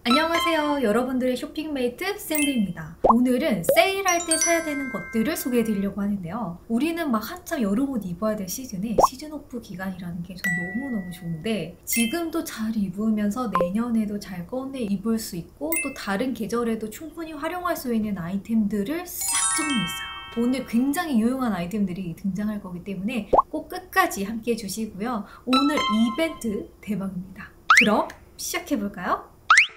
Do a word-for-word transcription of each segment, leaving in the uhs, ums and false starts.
안녕하세요. 여러분들의 쇼핑메이트 샌디입니다. 오늘은 세일할 때 사야 되는 것들을 소개해 드리려고 하는데요. 우리는 막 한참 여름옷 입어야 될 시즌에 시즌 오프 기간이라는 게 전 너무너무 좋은데 지금도 잘 입으면서 내년에도 잘 꺼내 입을 수 있고 또 다른 계절에도 충분히 활용할 수 있는 아이템들을 싹 정리했어요. 오늘 굉장히 유용한 아이템들이 등장할 거기 때문에 꼭 끝까지 함께 해주시고요. 오늘 이벤트 대박입니다. 그럼 시작해볼까요?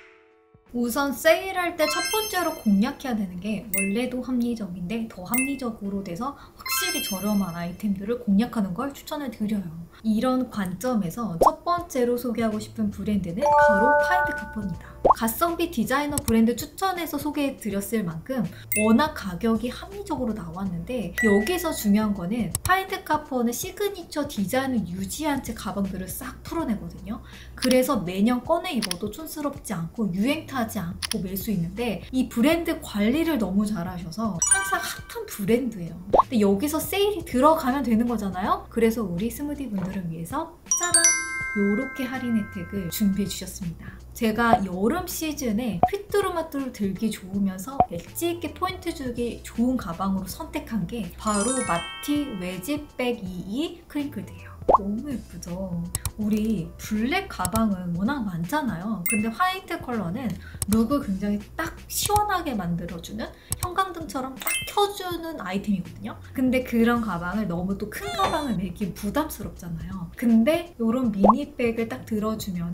우선 세일할 때 첫 번째로 공략해야 되는 게 원래도 합리적인데 더 합리적으로 돼서 확실히 저렴한 아이템들을 공략하는 걸 추천을 드려요. 이런 관점에서 첫 번째로 소개하고 싶은 브랜드는 바로 파인드 카퍼입니다. 가성비 디자이너 브랜드 추천해서 소개해드렸을 만큼 워낙 가격이 합리적으로 나왔는데 여기서 중요한 거는 파인드 카퍼는 시그니처 디자인을 유지한 채 가방들을 싹 풀어내거든요. 그래서 매년 꺼내 입어도 촌스럽지 않고 유행 타지 않고 멜 수 있는데 이 브랜드 관리를 너무 잘하셔서 항상 핫한 브랜드예요. 근데 여기서 세일이 들어가면 되는 거잖아요. 그래서 우리 스무디 분들을 위해서 짜란! 요렇게 할인 혜택을 준비해 주셨습니다. 제가 여름 시즌에 휘뚜루마뚜루 들기 좋으면서 엣지 있게 포인트 주기 좋은 가방으로 선택한 게 바로 마티 웨지백 이십이 크링클드예요. 너무 예쁘죠? 우리 블랙 가방은 워낙 많잖아요. 근데 화이트 컬러는 룩을 굉장히 딱 시원하게 만들어주는 형광등처럼 딱 켜주는 아이템이거든요. 근데 그런 가방을 너무 또 큰 가방을 메기 부담스럽잖아요. 근데 이런 미니백을 딱 들어주면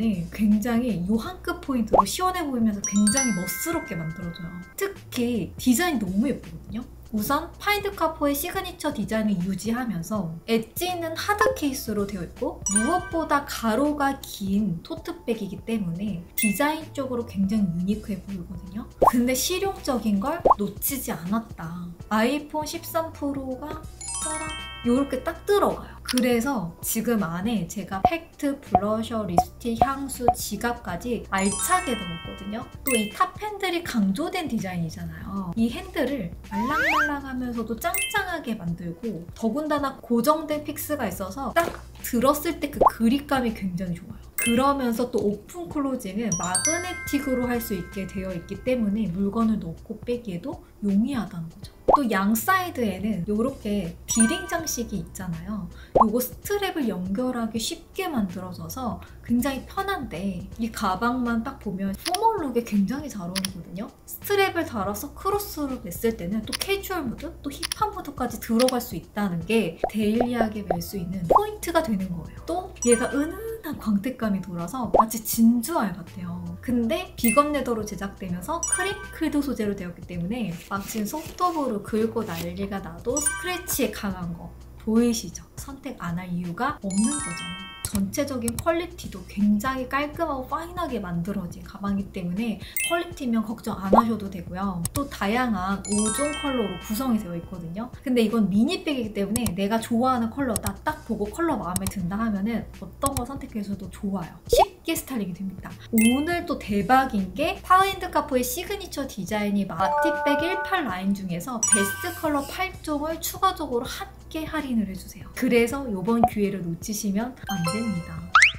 굉장히 요한급 포인트로 시원해 보이면서 굉장히 멋스럽게 만들어줘요. 특히 디자인이 너무 예쁘거든요. 우선 파인드 카퍼의 시그니처 디자인을 유지하면서 엣지 있는 하드 케이스로 되어 있고 무엇보다 가로가 긴 토트백이기 때문에 디자인적으로 굉장히 유니크해 보이거든요. 근데 실용적인 걸 놓치지 않았다. 아이폰 십삼 프로가 짜란! 이렇게 딱 들어가요. 그래서 지금 안에 제가 팩트, 블러셔, 립스틱, 향수, 지갑까지 알차게 넣었거든요. 또 이 탑 핸들이 강조된 디자인이잖아요. 이 핸들을 말랑말랑하면서도 짱짱하게 만들고 더군다나 고정된 픽스가 있어서 딱 들었을 때 그 그립감이 굉장히 좋아요. 그러면서 또 오픈 클로징은 마그네틱으로 할 수 있게 되어 있기 때문에 물건을 넣고 빼기에도 용이하다는 거죠. 또 양 사이드에는 이렇게 디링 장식이 있잖아요. 이거 스트랩을 연결하기 쉽게 만들어져서 굉장히 편한데 이 가방만 딱 보면 포멀 룩에 굉장히 잘 어울리거든요. 스트랩을 달아서 크로스로 맸을 때는 또 캐주얼 무드, 또 힙한 무드까지 들어갈 수 있다는 게 데일리하게 멜 수 있는 포인트가 되는 거예요. 또 얘가 은은한 광택감이 돌아서 마치 진주알 같아요. 근데 비건 레더로 제작되면서 크림클드 소재로 되었기 때문에 마치 손톱으로 긁고 난리가 나도 스크래치에 강한 거 보이시죠? 선택 안 할 이유가 없는 거죠. 전체적인 퀄리티도 굉장히 깔끔하고 파인하게 만들어진 가방이기 때문에 퀄리티면 걱정 안 하셔도 되고요. 또 다양한 오 종 컬러로 구성이 되어 있거든요. 근데 이건 미니백이기 때문에 내가 좋아하는 컬러다 딱 보고 컬러 마음에 든다 하면은 어떤 거 선택해서도 좋아요. 쉽게 스타일링이 됩니다. 오늘 또 대박인 게 파인드 카퍼의 시그니처 디자인이 마티백 십팔 라인 중에서 베스트 컬러 팔 종을 추가적으로 함께 할인을 해주세요. 그래서 이번 기회를 놓치시면 안 됩니다.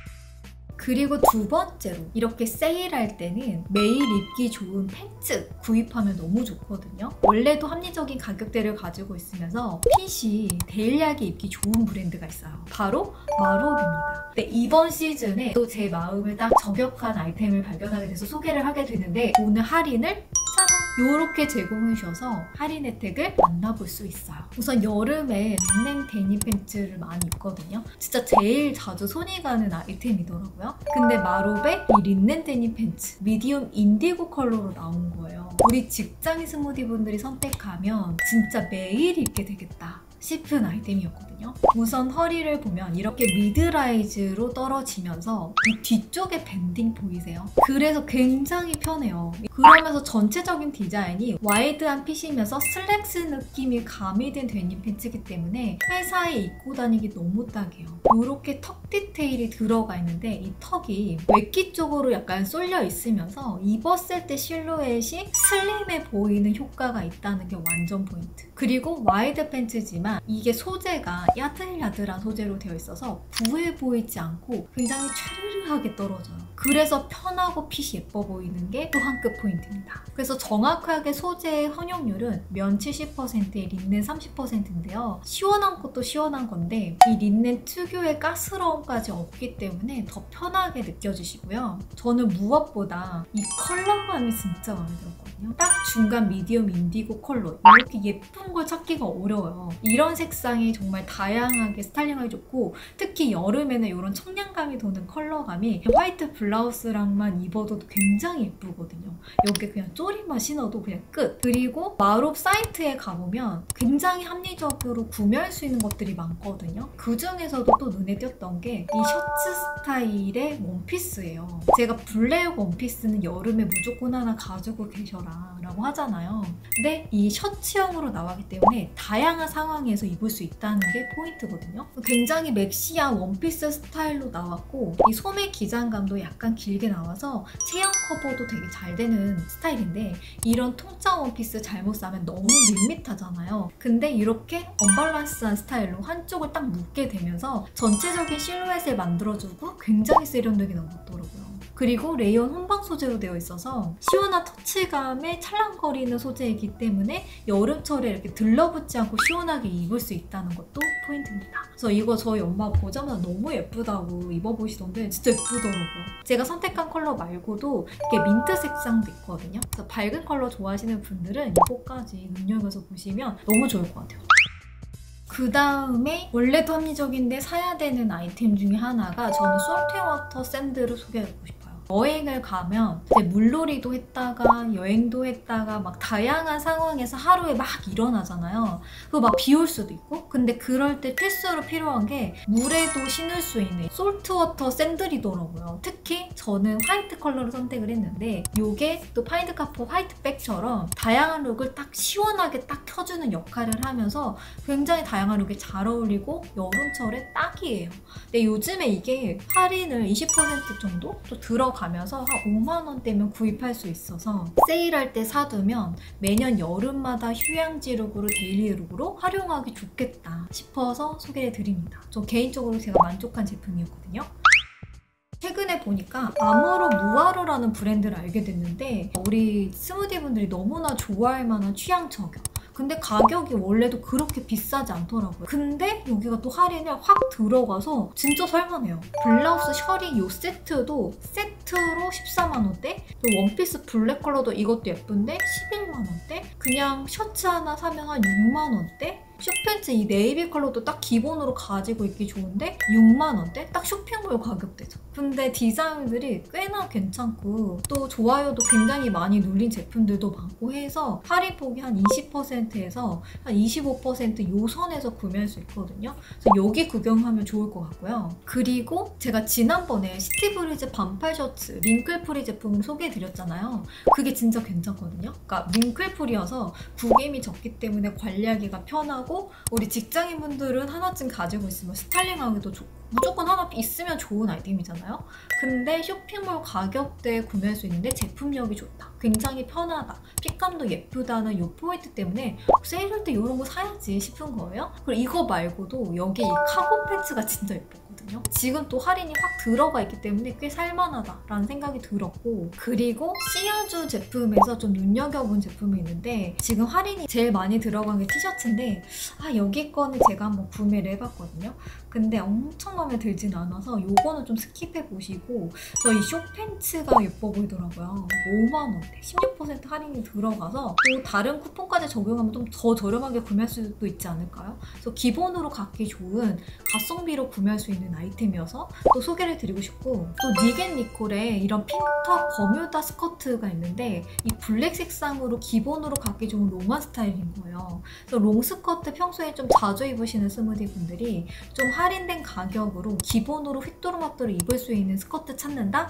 그리고 두 번째로 이렇게 세일할 때는 매일 입기 좋은 팬츠 구입하면 너무 좋거든요. 원래도 합리적인 가격대를 가지고 있으면서 핏이 데일리하게 입기 좋은 브랜드가 있어요. 바로 마롭입니다. 네, 이번 시즌에 또 제 마음을 딱 저격한 아이템을 발견하게 돼서 소개를 하게 되는데 오늘 할인을 이렇게 제공해 주셔서 할인 혜택을 만나볼 수 있어요. 우선 여름에 린넨 데님 팬츠를 많이 입거든요. 진짜 제일 자주 손이 가는 아이템이더라고요. 근데 마롭의 이 린넨 데님 팬츠 미디움 인디고 컬러로 나온 거예요. 우리 직장인 스무디 분들이 선택하면 진짜 매일 입게 되겠다 싶은 아이템이었거든요. 우선 허리를 보면 이렇게 미드라이즈로 떨어지면서 이 뒤쪽에 밴딩 보이세요? 그래서 굉장히 편해요. 그러면서 전체적인 디자인이 와이드한 핏이면서 슬랙스 느낌이 가미된 데님 팬츠이기 때문에 회사에 입고 다니기 너무 딱이에요. 이렇게 턱 디테일이 들어가 있는데 이 턱이 외기 쪽으로 약간 쏠려 있으면서 입었을 때 실루엣이 슬림해 보이는 효과가 있다는 게 완전 포인트. 그리고 와이드 팬츠지만 이게 소재가 야들야들한 소재로 되어 있어서 부해 보이지 않고 굉장히 촤르르하게 떨어져요. 그래서 편하고 핏이 예뻐 보이는 게 또 한 끗 포인트입니다. 그래서 정확하게 소재의 혼용률은 면 칠십 퍼센트에 린넨 삼십 퍼센트인데요. 시원한 것도 시원한 건데 이 린넨 특유의 가스러움까지 없기 때문에 더 편하게 느껴지시고요. 저는 무엇보다 이 컬러감이 진짜 마음에 들었거든요. 딱 중간 미디엄 인디고 컬러, 이렇게 예쁜 걸 찾기가 어려워요. 이런 색상이 정말 다양하게 스타일링하기 좋고, 특히 여름에는 이런 청량감이 도는 컬러감이 화이트 블라우스랑만 입어도 굉장히 예쁘거든요. 여기 그냥 쪼리만 신어도 그냥 끝! 그리고 마롭 사이트에 가보면 굉장히 합리적으로 구매할 수 있는 것들이 많거든요. 그 중에서도 또 눈에 띄었던 게 이 셔츠 스타일의 원피스예요. 제가 블랙 원피스는 여름에 무조건 하나 가지고 계셔라 라고 하잖아요. 근데 이 셔츠형으로 나왔기 때문에 다양한 상황에서 입을 수 있다는 게 포인트거든요. 굉장히 맥시한 원피스 스타일로 나왔고, 이 소매 기장감도 약간 길게 나와서 체형 커버도 되게 잘 되는 스타일인데, 이런 통짜 원피스 잘못 사면 너무 밋밋하잖아요. 근데 이렇게 언밸런스한 스타일로 한쪽을 딱 묶게 되면서 전체적인 실루엣을 만들어주고 굉장히 세련되게 나왔더라고요. 그리고 레이온 혼방 소재로 되어 있어서 시원한 터치감에 찰랑거리는 소재이기 때문에 여름철에 이렇게 들러붙지 않고 시원하게 입을 수 있다는 것도 포인트입니다. 그래서 이거 저희 엄마 보자마자 너무 예쁘다고 입어보시던데 진짜 예쁘더라고요. 제가 선택한 컬러 말고도 이렇게 민트 색상도 있거든요. 그래서 밝은 컬러 좋아하시는 분들은 이거까지 눈여겨서 보시면 너무 좋을 것 같아요. 그 다음에 원래도 합리적인데 사야 되는 아이템 중에 하나가, 저는 솔트워터 샌드를 소개해드리고 싶어요. 여행을 가면 이제 물놀이도 했다가 여행도 했다가 막 다양한 상황에서 하루에 막 일어나잖아요. 그리고 막 비 올 수도 있고. 근데 그럴 때 필수로 필요한 게 물에도 신을 수 있는 솔트워터 샌들이더라고요. 특히 저는 화이트 컬러를 선택을 했는데, 이게 또 파인드카포 화이트백처럼 다양한 룩을 딱 시원하게 딱 켜주는 역할을 하면서 굉장히 다양한 룩에 잘 어울리고 여름철에 딱이에요. 근데 요즘에 이게 할인을 이십 퍼센트 정도 또 들어 가면서 한 오만 원대면 구입할 수 있어서 세일할 때 사두면 매년 여름마다 휴양지 룩으로 데일리 룩으로 활용하기 좋겠다 싶어서 소개해 드립니다. 저 개인적으로 제가 만족한 제품이었거든요. 최근에 보니까 아모르 무아르라는 브랜드를 알게 됐는데, 우리 스무디 분들이 너무나 좋아할 만한 취향 저격. 근데 가격이 원래도 그렇게 비싸지 않더라고요. 근데 여기가 또 할인을 확 들어가서 진짜 살만해요. 블라우스 셔리 이 세트도 세트로 십사만 원대, 또 원피스 블랙 컬러도 이것도 예쁜데 십일만 원대, 그냥 셔츠 하나 사면 한 육만 원대, 숏팬츠 이 네이비 컬러도 딱 기본으로 가지고 있기 좋은데 육만 원대? 딱 쇼핑몰 가격대죠. 근데 디자인들이 꽤나 괜찮고 또 좋아요도 굉장히 많이 눌린 제품들도 많고 해서 할인폭이 한 이십 퍼센트에서 한 이십오 퍼센트 요 선에서 구매할 수 있거든요. 그래서 여기 구경하면 좋을 것 같고요. 그리고 제가 지난번에 시티브리즈 반팔 셔츠 링클프리 제품을 소개해드렸잖아요. 그게 진짜 괜찮거든요. 그러니까 링클프리여서 구김이 적기 때문에 관리하기가 편하고, 우리 직장인분들은 하나쯤 가지고 있으면 스타일링하기도 좋고 무조건 하나 있으면 좋은 아이템이잖아요. 근데 쇼핑몰 가격대에 구매할 수 있는데 제품력이 좋다, 굉장히 편하다, 핏감도 예쁘다는 이 포인트 때문에 세일할 때 이런 거 사야지 싶은 거예요. 그리고 이거 말고도 여기 이 카고 팬츠가 진짜 예뻤거든요. 지금 또 할인이 확 들어가 있기 때문에 꽤 살만하다라는 생각이 들었고, 그리고 시아주 제품에서 좀 눈여겨본 제품이 있는데, 지금 할인이 제일 많이 들어간 게 티셔츠인데, 아 여기 거는 제가 한번 구매를 해봤거든요. 근데 엄청 마음에 들진 않아서 요거는 좀 스킵해 보시고, 저 이 숏팬츠가 예뻐 보이더라고요. 오만 원대, 십육 퍼센트 할인이 들어가서 또 다른 쿠폰까지 적용하면 좀 더 저렴하게 구매할 수도 있지 않을까요? 그래서 기본으로 갖기 좋은 가성비로 구매할 수 있는 아이템이어서 또 소개를 드리고 싶고, 또 니겐 니콜의 이런 핑크턱 버뮤다 스커트가 있는데, 이 블랙 색상으로 기본으로 갖기 좋은 로마 스타일인 거예요. 그래서 롱 스커트 평소에 좀 자주 입으시는 스무디 분들이 좀 할인된 가격으로 기본으로 휘뚜루마뚜루 입을 수 있는 스커트 찾는다?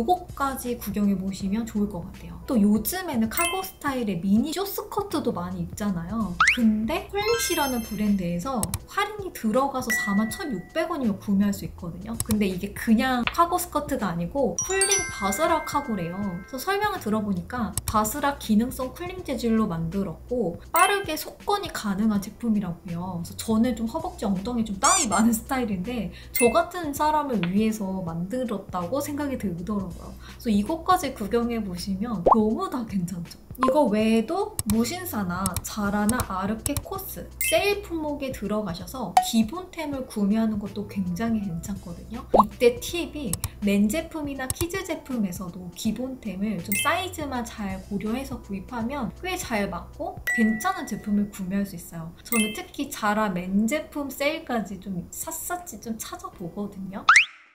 요거까지 구경해보시면 좋을 것 같아요. 또 요즘에는 카고 스타일의 미니 숏 스커트도 많이 입잖아요. 근데 홀릿이라는 브랜드에서 할인이 들어가서 사만 천육백 원이면 구매할 수 있거든요. 근데 이게 그냥 카고 스커트가 아니고 쿨링 바스락 카고래요. 그래서 설명을 들어보니까 바스락 기능성 쿨링 재질로 만들었고 빠르게 속건이 가능한 제품이라고요. 그래서 저는 좀 허벅지 엉덩이 좀 땀이 많은 스타일인데 저 같은 사람을 위해서 만들었다고 생각이 들더라고요. 그래서 이것까지 구경해보시면 너무 다 괜찮죠. 이거 외에도 무신사나 자라나 아르케 코스 세일 품목에 들어가셔서 기본템을 구매하는 것도 굉장히 괜찮거든요. 이때 팁이 맨 제품이나 키즈 제품에서도 기본템을 좀 사이즈만 잘 고려해서 구입하면 꽤 잘 맞고 괜찮은 제품을 구매할 수 있어요. 저는 특히 자라 맨 제품 세일까지 좀 샅샅이 좀 찾아보거든요.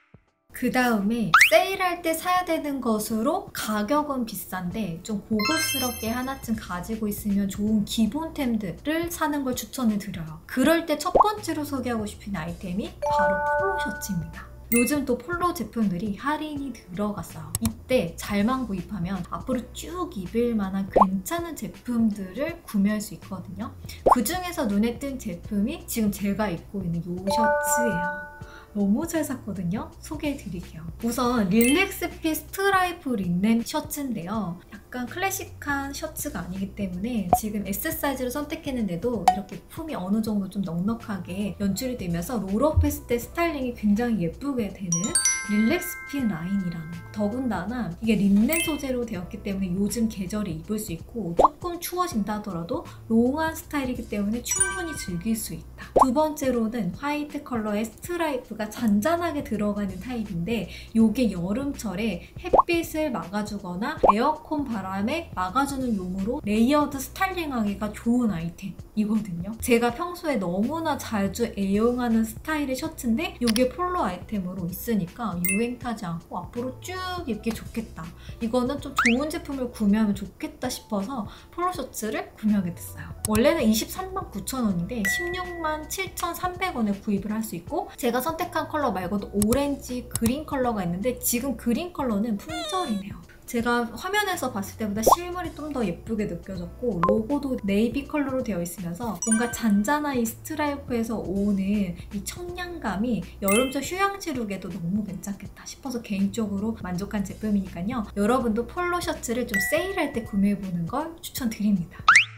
그 다음에 세일할 때 사야 되는 것으로 가격은 비싼데 좀 고급스럽게 하나쯤 가지고 있으면 좋은 기본템들을 사는 걸 추천을 드려요. 그럴 때 첫 번째로 소개하고 싶은 아이템이 바로 폴로 셔츠입니다. 요즘 또 폴로 제품들이 할인이 들어갔어요. 이때 잘만 구입하면 앞으로 쭉 입을 만한 괜찮은 제품들을 구매할 수 있거든요. 그 중에서 눈에 띈 제품이 지금 제가 입고 있는 이 셔츠예요. 너무 잘 샀거든요. 소개해드릴게요. 우선 릴렉스핏 스트라이프 린넨 셔츠인데요. 약간 클래식한 셔츠가 아니기 때문에 지금 에스 사이즈를 선택했는데도 이렇게 품이 어느 정도 좀 넉넉하게 연출이 되면서 롤업 했을 때 스타일링이 굉장히 예쁘게 되는 릴렉스핏 라인이라는 거. 더군다나 이게 린넨 소재로 되었기 때문에 요즘 계절에 입을 수 있고 조금 추워진다 하더라도 롱한 스타일이기 때문에 충분히 즐길 수 있다. 두 번째로는 화이트 컬러의 스트라이프가 잔잔하게 들어가는 타입인데 이게 여름철에 햇빛을 막아주거나 에어컨 바람에 막아주는 용으로 레이어드 스타일링하기가 좋은 아이템이거든요. 제가 평소에 너무나 자주 애용하는 스타일의 셔츠인데 이게 폴로 아이템으로 있으니까 유행 타지 않고 앞으로 쭉 입기 좋겠다. 이거는 좀 좋은 제품을 구매하면 좋겠다 싶어서 폴로 셔츠를 구매하게 됐어요. 원래는 이십삼만 구천 원인데 십육만 칠천삼백 원에 구입을 할 수 있고 제가 선택한 컬러 말고도 오렌지, 그린 컬러가 있는데 지금 그린 컬러는 품절이네요. 제가 화면에서 봤을 때보다 실물이 좀 더 예쁘게 느껴졌고 로고도 네이비 컬러로 되어 있으면서 뭔가 잔잔한 이 스트라이프에서 오는 이 청량감이 여름철 휴양지 룩에도 너무 괜찮겠다 싶어서 개인적으로 만족한 제품이니까요. 여러분도 폴로 셔츠를 좀 세일할 때 구매해보는 걸 추천드립니다.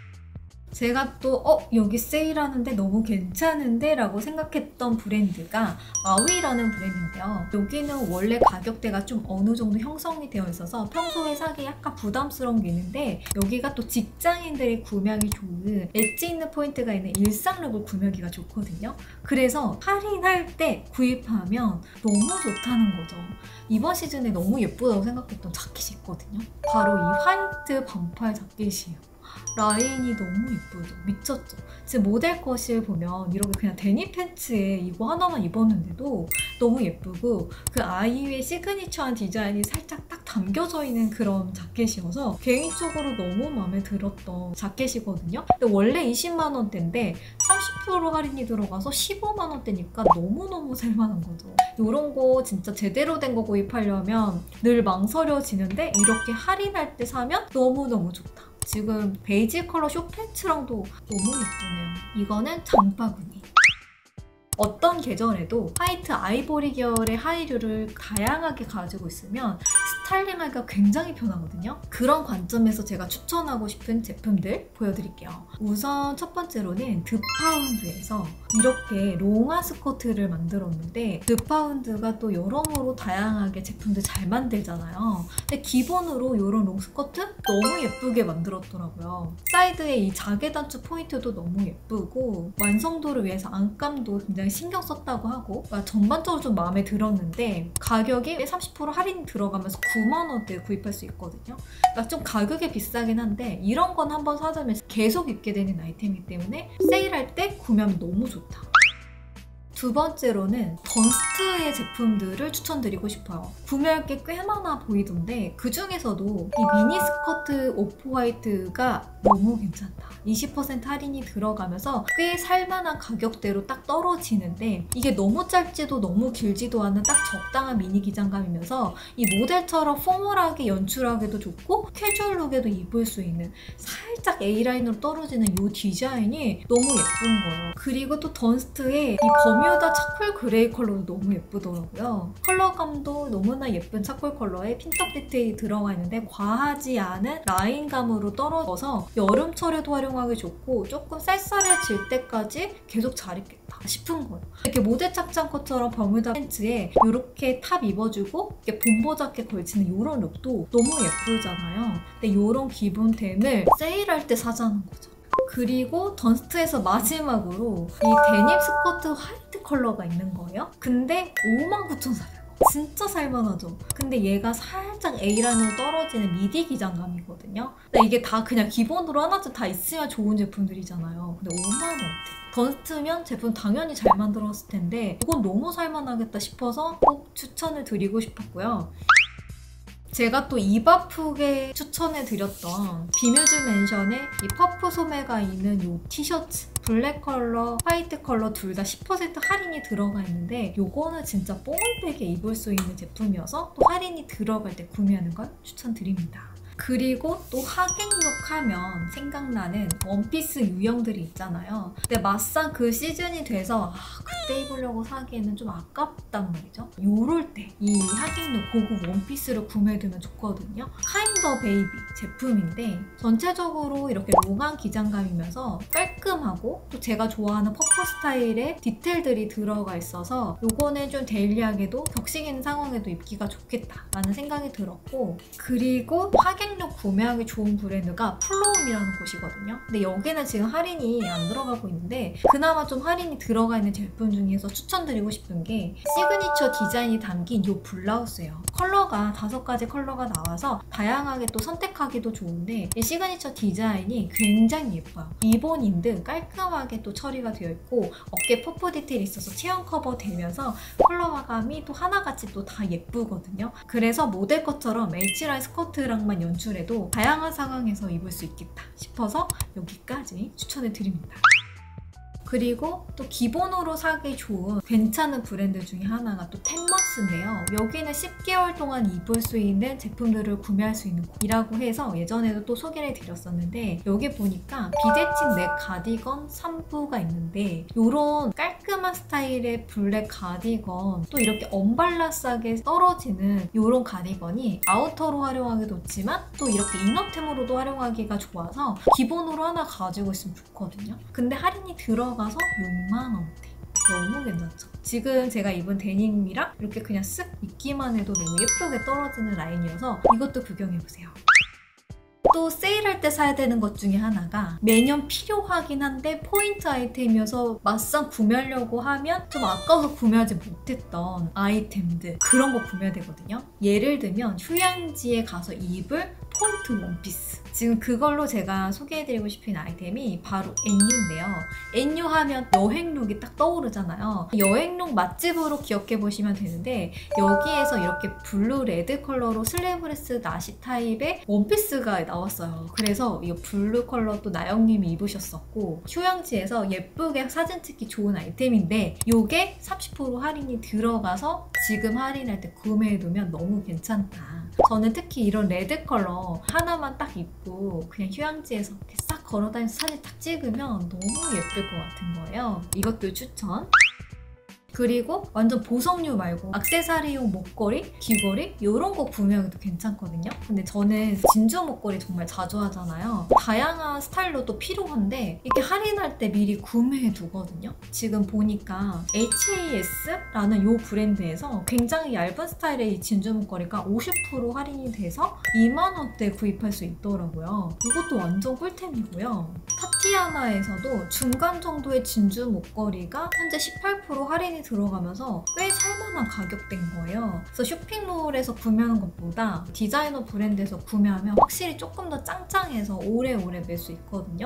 제가 또 어? 여기 세일하는데 너무 괜찮은데? 라고 생각했던 브랜드가 마위라는 브랜드인데요. 여기는 원래 가격대가 좀 어느 정도 형성이 되어 있어서 평소에 사기 약간 부담스러운 게 있는데 여기가 또 직장인들이 구매하기 좋은 엣지 있는 포인트가 있는 일상룩을 구매하기가 좋거든요. 그래서 할인할 때 구입하면 너무 좋다는 거죠. 이번 시즌에 너무 예쁘다고 생각했던 자켓이 있거든요. 바로 이 화이트 반팔 자켓이에요. 라인이 너무 예쁘죠? 미쳤죠? 제 모델 컷을 보면 이렇게 그냥 데님 팬츠에 이거 하나만 입었는데도 너무 예쁘고 그 아이유의 시그니처한 디자인이 살짝 딱 담겨져 있는 그런 자켓이어서 개인적으로 너무 마음에 들었던 자켓이거든요. 근데 원래 이십만 원대인데 삼십 퍼센트 할인이 들어가서 십오만 원대니까 너무너무 살만한 거죠. 이런 거 진짜 제대로 된 거 구입하려면 늘 망설여지는데 이렇게 할인할 때 사면 너무너무 좋다. 지금 베이지 컬러 숏팬츠랑도 너무 예쁘네요. 이거는 장바구니. 어떤 계절에도 화이트 아이보리 계열의 하의류를 다양하게 가지고 있으면 스타일링하기가 굉장히 편하거든요. 그런 관점에서 제가 추천하고 싶은 제품들 보여드릴게요. 우선 첫 번째로는 드파운드에서 이렇게 롱한 스커트를 만들었는데 드파운드가 또 여러모로 다양하게 제품들 잘 만들잖아요. 근데 기본으로 이런 롱 스커트 너무 예쁘게 만들었더라고요. 사이드에 이 자개 단추 포인트도 너무 예쁘고 완성도를 위해서 안감도 굉장히 신경 썼다고 하고 전반적으로 좀 마음에 들었는데 가격이 삼십 퍼센트 할인 들어가면서 구만 원대에 구입할 수 있거든요. 그러니까 좀 가격이 비싸긴 한데 이런 건 한번 사두면 계속 입게 되는 아이템이기 때문에 세일할 때 구매하면 너무 좋다. 두 번째로는 던스트의 제품들을 추천드리고 싶어요. 구매할 게 꽤 많아 보이던데 그 중에서도 이 미니 스커트 오프 화이트가 너무 괜찮다. 이십 퍼센트 할인이 들어가면서 꽤 살만한 가격대로 딱 떨어지는데 이게 너무 짧지도 너무 길지도 않은 딱 적당한 미니 기장감이면서 이 모델처럼 포멀하게 연출하기도 좋고 캐주얼 룩에도 입을 수 있는 살짝 A라인으로 떨어지는 이 디자인이 너무 예쁜 거예요. 그리고 또 던스트의 이 범유 버뮤다 차콜 그레이 컬러도 너무 예쁘더라고요. 컬러감도 너무나 예쁜 차콜 컬러에 핀턱 디테일이 들어가 있는데 과하지 않은 라인감으로 떨어져서 여름철에도 활용하기 좋고 조금 쌀쌀해질 때까지 계속 잘 입겠다 싶은 거예요. 이렇게 모델 착장 컷처럼 버뮤다 팬츠에 이렇게 탑 입어주고 이렇게 bomber 자켓 걸치는 이런 룩도 너무 예쁘잖아요. 근데 이런 기본템을 세일할 때 사자는 거죠. 그리고 던스트에서 마지막으로 이 데님 스커트 화이트 컬러가 있는 거예요. 근데 오만 구천사백 원. 진짜 살만하죠? 근데 얘가 살짝 A라인으로 떨어지는 미디 기장감이거든요. 근데 이게 다 그냥 기본으로 하나쯤 다 있으면 좋은 제품들이잖아요. 근데 오만 원대. 던스트면 제품 당연히 잘 만들었을 텐데 이건 너무 살만하겠다 싶어서 꼭 추천을 드리고 싶었고요. 제가 또 입 아프게 추천해드렸던 비뮤즈 맨션의 이 퍼프 소매가 있는 이 티셔츠 블랙 컬러, 화이트 컬러 둘 다 십 퍼센트 할인이 들어가 있는데 요거는 진짜 뽕은되게 입을 수 있는 제품이어서 또 할인이 들어갈 때 구매하는 걸 추천드립니다. 그리고 또 하객룩 하면 생각나는 원피스 유형들이 있잖아요. 근데 막상 그 시즌이 돼서 아, 그때 입으려고 사기에는 좀 아깝단 말이죠. 요럴 때 이 하객룩 고급 원피스를 구매해두면 좋거든요. 카인더 베이비 제품인데 전체적으로 이렇게 롱한 기장감이면서 깔끔하고 또 제가 좋아하는 퍼프 스타일의 디테일들이 들어가 있어서 요거는 좀 데일리하게도 격식 있는 상황에도 입기가 좋겠다라는 생각이 들었고, 그리고 하객 룩 구매하기 좋은 브랜드가 플로움이라는 곳이거든요. 근데 여기는 지금 할인이 안 들어가고 있는데 그나마 좀 할인이 들어가 있는 제품 중에서 추천드리고 싶은 게 시그니처 디자인이 담긴 이 블라우스예요. 컬러가 다섯 가지 컬러가 나와서 다양하게 또 선택하기도 좋은데 이 시그니처 디자인이 굉장히 예뻐요. 리본인 듯 깔끔하게 또 처리가 되어 있고 어깨 퍼프 디테일이 있어서 체형 커버 되면서 컬러감이 또 하나같이 또 다 예쁘거든요. 그래서 모델 것처럼 H라인 스커트랑만 연출해도 다양한 상황에서 입을 수 있겠다 싶어서 여기까지 추천해 드립니다. 그리고 또 기본으로 사기 좋은 괜찮은 브랜드 중에 하나가 또 텐머스인데요. 여기는 십 개월 동안 입을 수 있는 제품들을 구매할 수 있는 곳이라고 해서 예전에도 또 소개를 드렸었는데 여기 보니까 비대칭 넥 가디건 삼 부가 있는데 이런 깔끔한 스타일의 블랙 가디건, 또 이렇게 언발라스하게 떨어지는 이런 가디건이 아우터로 활용하기도 좋지만 또 이렇게 이너템으로도 활용하기가 좋아서 기본으로 하나 가지고 있으면 좋거든요. 근데 할인이 들어가 육만 원대. 너무 괜찮죠? 지금 제가 입은 데님이랑 이렇게 그냥 쓱 입기만 해도 너무 예쁘게 떨어지는 라인이어서 이것도 구경해보세요. 또 세일할 때 사야 되는 것 중에 하나가 매년 필요하긴 한데 포인트 아이템이어서 막상 구매하려고 하면 좀 아까워서 구매하지 못했던 아이템들, 그런 거 구매해야 되거든요. 예를 들면 휴양지에 가서 입을 포인트 원피스. 지금 그걸로 제가 소개해드리고 싶은 아이템이 바로 엔유인데요. 엔유 하면 여행룩이 딱 떠오르잖아요. 여행룩 맛집으로 기억해보시면 되는데 여기에서 이렇게 블루 레드 컬러로 슬리브레스 나시 타입의 원피스가 나왔어요. 그래서 이 블루 컬러 또 나영님이 입으셨었고 휴양지에서 예쁘게 사진 찍기 좋은 아이템인데 이게 삼십 퍼센트 할인이 들어가서 지금 할인할 때 구매해두면 너무 괜찮다. 저는 특히 이런 레드 컬러 하나만 딱 입고 그냥 휴양지에서 이렇게 싹 걸어다니면서 사진 딱 찍으면 너무 예쁠 것 같은 거예요. 이것도 추천! 그리고 완전 보석류 말고 액세서리용 목걸이, 귀걸이 이런 거 구매하기도 괜찮거든요. 근데 저는 진주 목걸이 정말 자주 하잖아요. 다양한 스타일로 또 필요한데 이렇게 할인할 때 미리 구매해 두거든요. 지금 보니까 에이치에이에스라는 이 브랜드에서 굉장히 얇은 스타일의 이 진주 목걸이가 오십 퍼센트 할인이 돼서 이만 원대에 구입할 수 있더라고요. 이것도 완전 꿀템이고요. 타티아나에서도 중간 정도의 진주 목걸이가 현재 십팔 퍼센트 할인이 들어가면서 꽤 살만한 가격대인 거예요. 그래서 쇼핑몰에서 구매하는 것보다 디자이너 브랜드에서 구매하면 확실히 조금 더 짱짱해서 오래오래 멜 수 있거든요.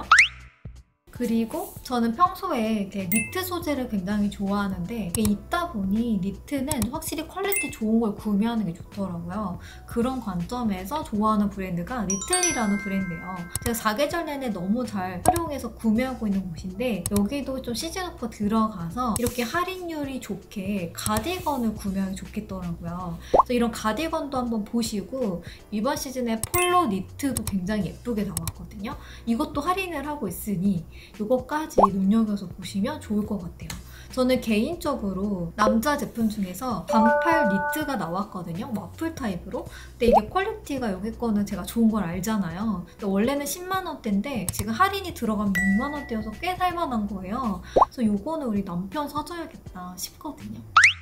그리고 저는 평소에 이렇게 니트 소재를 굉장히 좋아하는데 이게 입다 보니 니트는 확실히 퀄리티 좋은 걸 구매하는 게 좋더라고요. 그런 관점에서 좋아하는 브랜드가 리틀리라는 브랜드예요. 제가 사계절 내내 너무 잘 활용해서 구매하고 있는 곳인데 여기도 좀 시즌 오퍼 들어가서 이렇게 할인율이 좋게 가디건을 구매하기 좋겠더라고요. 그래서 이런 가디건도 한번 보시고 이번 시즌에 폴로 니트도 굉장히 예쁘게 나왔거든요. 이것도 할인을 하고 있으니 이것까지 눈여겨서 보시면 좋을 것 같아요. 저는 개인적으로 남자 제품 중에서 반팔 니트가 나왔거든요. 와플 타입으로. 근데 이게 퀄리티가 여기 거는 제가 좋은 걸 알잖아요. 원래는 십만 원대인데 지금 할인이 들어가면 육만 원대여서 꽤 살만한 거예요. 그래서 이거는 우리 남편 사줘야겠다 싶거든요.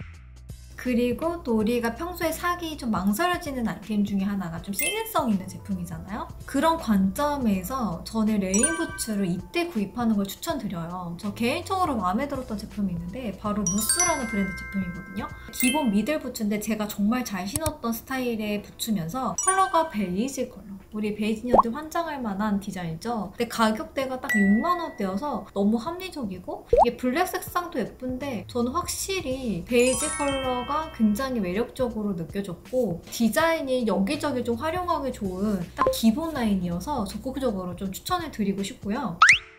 그리고 또 우리가 평소에 사기 좀 망설여지는 아이템 중에 하나가 좀 시즌성 있는 제품이잖아요. 그런 관점에서 저는 레인부츠를 이때 구입하는 걸 추천드려요. 저 개인적으로 마음에 들었던 제품이 있는데 바로 누스라는 브랜드 제품이거든요. 기본 미들 부츠인데 제가 정말 잘 신었던 스타일의 부츠면서 컬러가 베이지 컬러. 우리 베이지녀들 환장할 만한 디자인이죠. 근데 가격대가 딱 육만 원대여서 너무 합리적이고 이게 블랙 색상도 예쁜데 저는 확실히 베이지 컬러가 굉장히 매력적으로 느껴졌고 디자인이 여기저기 좀 활용하기 좋은 딱 기본 라인이어서 적극적으로 좀 추천을 드리고 싶고요.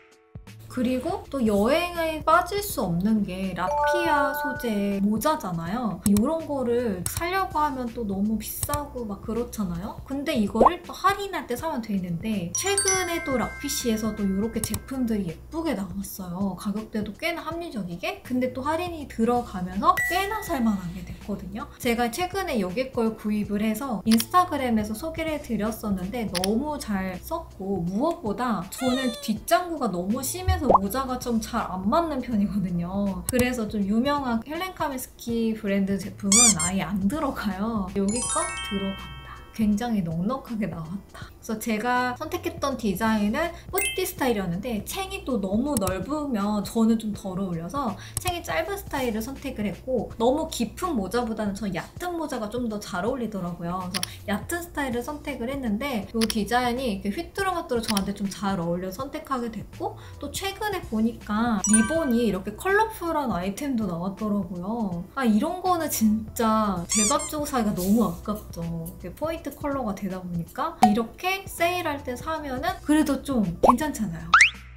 그리고 또 여행에 빠질 수 없는 게 라피아 소재의 모자잖아요. 이런 거를 사려고 하면 또 너무 비싸고 막 그렇잖아요. 근데 이거를 또 할인할 때 사면 되는데 최근에 또 라피시에서도 이렇게 제품들이 예쁘게 나왔어요. 가격대도 꽤나 합리적이게. 근데 또 할인이 들어가면서 꽤나 살만하게 됐거든요. 제가 최근에 여기 걸 구입을 해서 인스타그램에서 소개를 드렸었는데 너무 잘 썼고 무엇보다 저는 뒷장구가 너무 심해서 모자가 좀 잘 안 맞는 편이거든요. 그래서 좀 유명한 헬렌 카미스키 브랜드 제품은 아예 안 들어가요. 여기 거 들어갑니다. 굉장히 넉넉하게 나왔다. 그래서 제가 선택했던 디자인은 뿌띠 스타일이었는데 챙이 또 너무 넓으면 저는 좀 덜 어울려서 챙이 짧은 스타일을 선택을 했고 너무 깊은 모자보다는 저 얕은 모자가 좀 더 잘 어울리더라고요. 그래서 얕은 스타일을 선택을 했는데 이 디자인이 이렇게 휘뚜루마뚜루 저한테 좀 잘 어울려서 선택하게 됐고 또 최근에 보니까 리본이 이렇게 컬러풀한 아이템도 나왔더라고요. 아 이런 거는 진짜 제값 주고 사기가 너무 아깝죠. 이렇게 포인트 컬러가 되다 보니까 이렇게 세일할 때 사면은 그래도 좀 괜찮잖아요.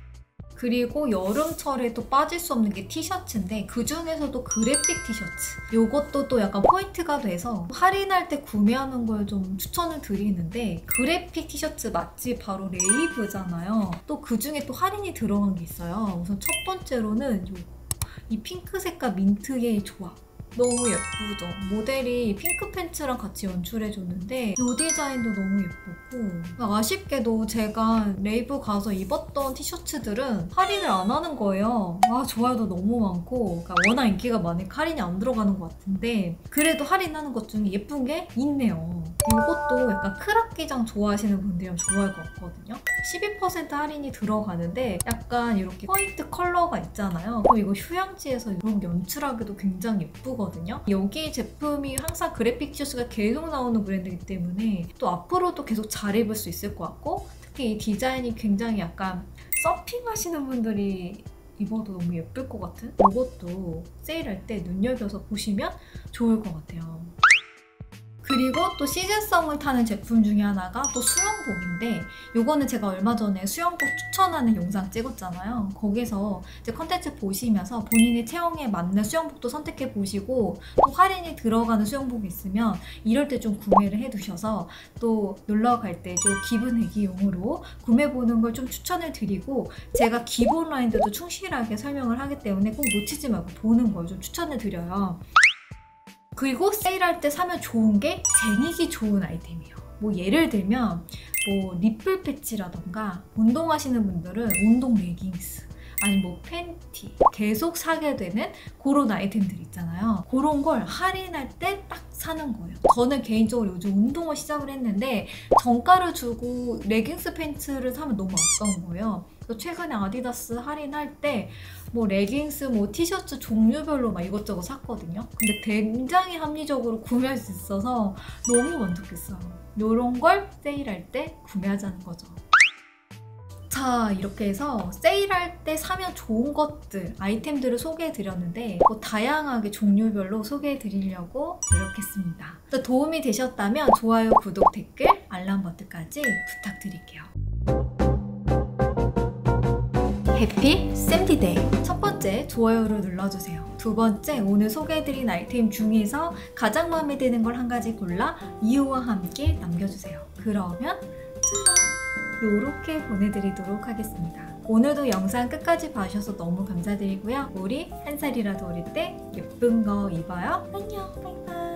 그리고 여름철에 또 빠질 수 없는 게 티셔츠인데 그 중에서도 그래픽 티셔츠 이것도 또 약간 포인트가 돼서 할인할 때 구매하는 걸 좀 추천을 드리는데 그래픽 티셔츠 맛집 바로 레이브잖아요. 또 그 중에 또 할인이 들어간 게 있어요. 우선 첫 번째로는 요거. 이 핑크색과 민트의 조합 너무 예쁘죠? 모델이 핑크 팬츠랑 같이 연출해줬는데 이 디자인도 너무 예쁘고 아쉽게도 제가 레이브 가서 입었던 티셔츠들은 할인을 안 하는 거예요. 아 좋아요도 너무 많고 그러니까 워낙 인기가 많으니까 할인이 안 들어가는 것 같은데 그래도 할인하는 것 중에 예쁜 게 있네요. 이것도 약간 크랍기장 좋아하시는 분들이면 좋아할 것 같거든요. 십이 퍼센트 할인이 들어가는데 약간 이렇게 포인트 컬러가 있잖아요. 그럼 이거 휴양지에서 이런 연출하기도 굉장히 예쁘거든요. 여기 제품이 항상 그래픽 티셔츠가 계속 나오는 브랜드이기 때문에 또 앞으로도 계속 잘 입을 수 있을 것 같고 특히 이 디자인이 굉장히 약간 서핑하시는 분들이 입어도 너무 예쁠 것 같은 이것도 세일할 때 눈여겨서 보시면 좋을 것 같아요. 그리고 또 시즌성을 타는 제품 중에 하나가 또 수영복인데 이거는 제가 얼마 전에 수영복 추천하는 영상 찍었잖아요. 거기서 이제 컨텐츠 보시면서 본인의 체형에 맞는 수영복도 선택해 보시고 또 할인이 들어가는 수영복이 있으면 이럴 때 좀 구매를 해 두셔서 또 놀러 갈 때 좀 기분 내기용으로 구매해 보는 걸 좀 추천을 드리고 제가 기본 라인들도 충실하게 설명을 하기 때문에 꼭 놓치지 말고 보는 걸 좀 추천을 드려요. 그리고 세일할 때 사면 좋은 게 재닉이 좋은 아이템이에요. 뭐 예를 들면 뭐 니플 패치라던가 운동하시는 분들은 운동 레깅스 아니 뭐 팬티 계속 사게 되는 그런 아이템들 있잖아요. 그런 걸 할인할 때 딱 사는 거예요. 저는 개인적으로 요즘 운동을 시작을 했는데 정가를 주고 레깅스 팬츠를 사면 너무 아까운 거예요. 최근에 아디다스 할인할 때 뭐 레깅스, 뭐 티셔츠 종류별로 막 이것저것 샀거든요. 근데 굉장히 합리적으로 구매할 수 있어서 너무 만족했어요. 이런 걸 세일할 때 구매하자는 거죠. 자, 이렇게 해서 세일할 때 사면 좋은 것들, 아이템들을 소개해드렸는데 또 다양하게 종류별로 소개해드리려고 노력했습니다. 또 도움이 되셨다면 좋아요, 구독, 댓글, 알람 버튼까지 부탁드릴게요. 해피 샘디데이! 첫 번째, 좋아요를 눌러주세요. 두 번째, 오늘 소개해드린 아이템 중에서 가장 마음에 드는 걸 한 가지 골라 이유와 함께 남겨주세요. 그러면 짜잔! 이렇게 보내드리도록 하겠습니다. 오늘도 영상 끝까지 봐주셔서 너무 감사드리고요. 우리 한 살이라도 어릴 때 예쁜 거 입어요. 안녕, 바이바이.